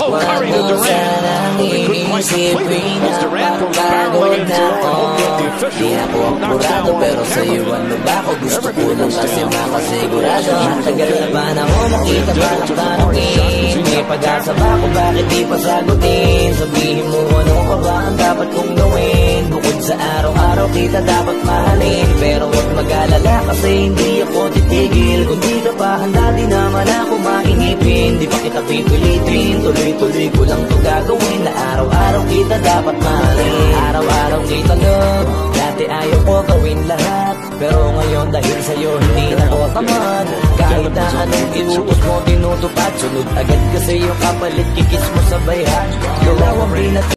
Curry to Durant. They couldn't quite complete it as Durant goes barreling in for it. Won't get the official. Knocks down one of the cameramen. Everything was down. Tagal na ba na ako makita balak tanongin? May pag-asa ba kung bakit di pa sagutin? Sabihin mo ano pa ba ang dapat kong gawin? Bukod sa araw-araw kita dapat mahalin, pero huwag mag-alala kasi hindi ako titigil. Kung di ka pa handa di naman ako mainipin. Di pa kita pipilitin, tuloy-tuloy ko lang to gagawin. Na araw-araw kita dapat mahalin, araw-araw kita love. Dati ayaw ko gawin lahat, pero ngayon dahil sa'yo hindi na ako tamad. Kahit na anong iutos mo tinutupad, sunod agad kasi yung kapalit kikis mo sa bayhan. Dalawang binat